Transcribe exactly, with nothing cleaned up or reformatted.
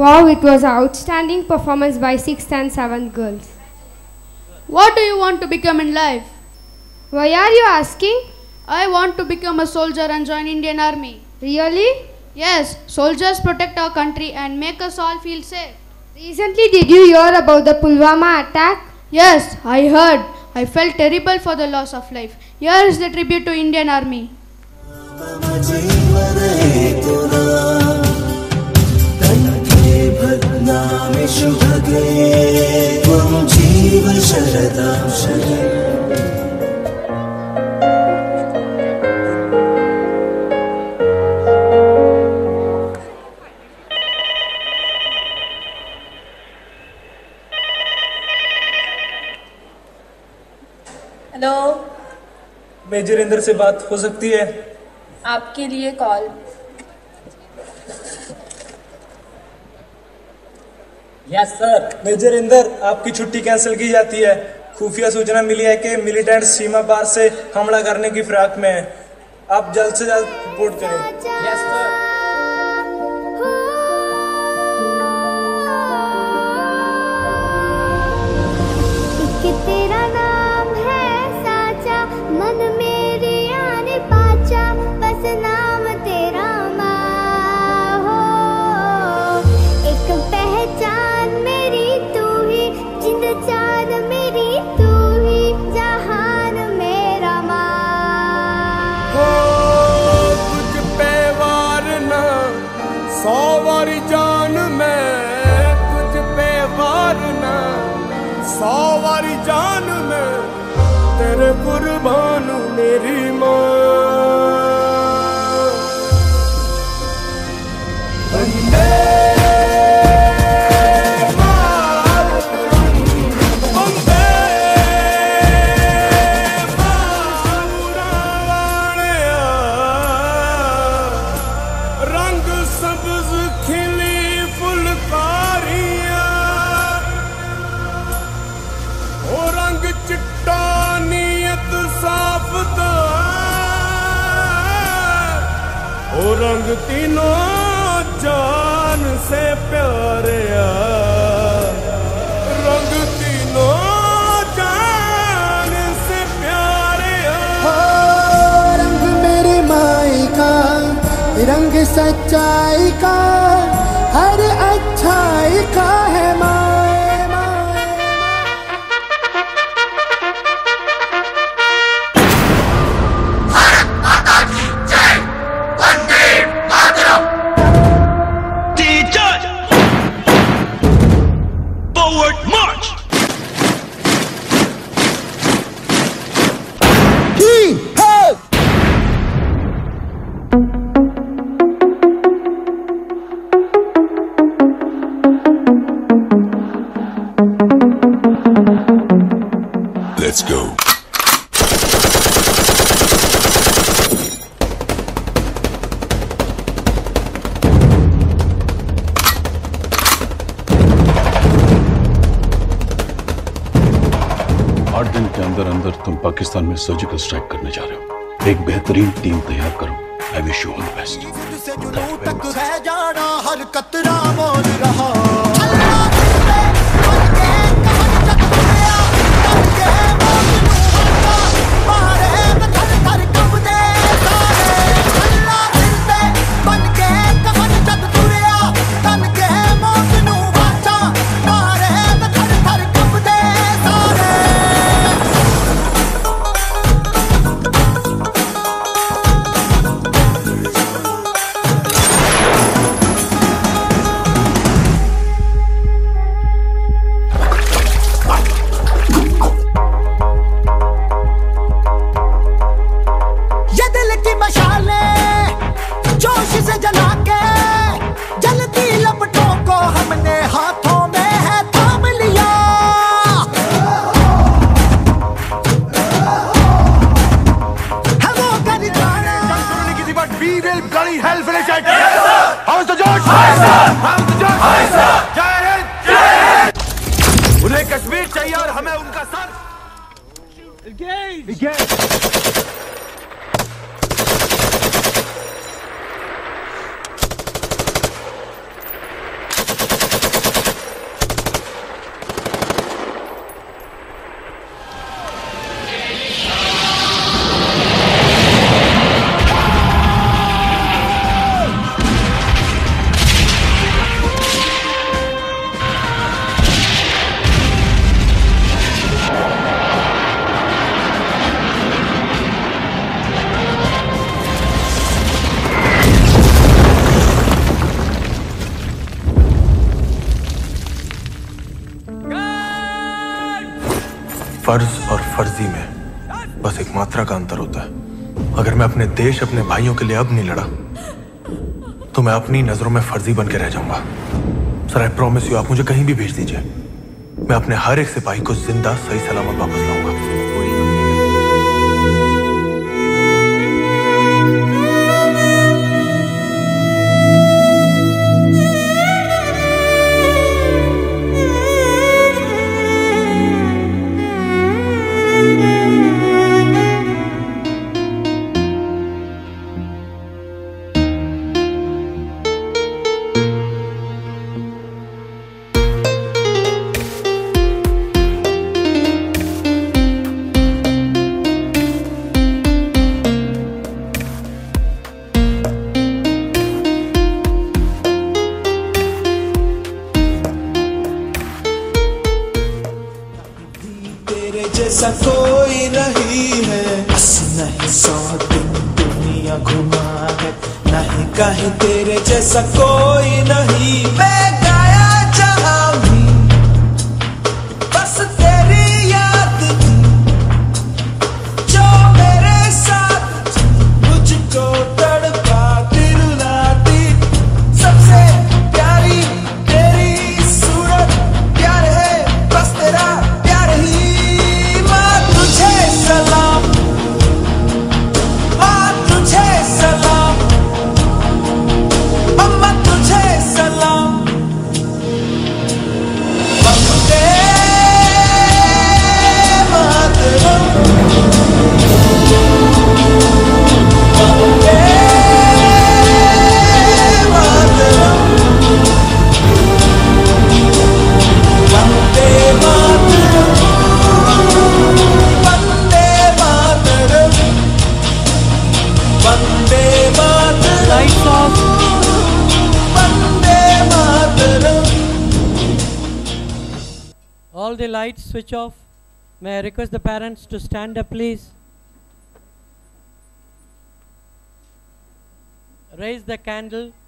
Wow, it was an outstanding performance by sixth and seventh girls. What do you want to become in life? Why are you asking? I want to become a soldier and join Indian Army. Really? Yes, soldiers protect our country and make us all feel safe. Recently, did you hear about the Pulwama attack? Yes, I heard. I felt terrible for the loss of life. Here is the tribute to Indian Army. Hello, major Inder से बात हो सकती है? आपके लिए कॉल। Yes sir. Major Inder, आपकी छुट्टी कैंसिल की जाती है। खुफिया सूचना मिली है कि मिलिटेंट सीमा पार से हमला करने की फिराक में है। आप जल्द से जल्द रिपोर्ट करें। Yes sir. सवारी जान में तेरे कुर्बान मेरी माँ। वंदे मातरम, वंदे मातरम। रंग सब्ज खिली फुलकारियाँ, रंग चिट्टा नीयत साफ दा, ओ रंग तीनों जान से प्यारे आ, रंग तीनों जान से प्यारे आ। हो रंग मेरी माई का, रंग सच्चाई का, हर अच्छाई का है माँ। Let's go. आठ दिन के अंदर अंदर तुम पाकिस्तान में सर्जिकल स्ट्राइक करने जा रहे हो। एक बेहतरीन टीम तैयार करो। I wish you all the best. उन्हें कश्मीर चाहिए और हमें उनका सर। Engage! Engage! फर्ज और फर्जी में बस एक मात्रा का अंतर होता है। अगर मैं अपने देश, अपने भाइयों के लिए अब नहीं लड़ा तो मैं अपनी नजरों में फर्जी बन के रह जाऊंगा। सर, आई प्रॉमिस यू, आप मुझे कहीं भी भेज दीजिए, मैं अपने हर एक सिपाही को जिंदा सही सलामत वापस लाऊंगा। जैसा कोई नहीं है, बस नहीं सौ दिन दुनिया घुमा है, नहीं कहीं तेरे जैसा कोई नहीं। मैं गाया जहां भी बस तेरी याद थी, जो मेरे साथ मुझको तड़पाती रुलाती। सबसे प्यारी तेरी सूरत, प्यार है बस तेरा प्यार ही। सलाम माँ, तुझे सलाम मम्मा, तुझे सलाम। Vande Mataram, Vande Mataram, Vande Mataram. Lights off. All the lights switch off. May I request the parents to stand up, please. Raise the candle.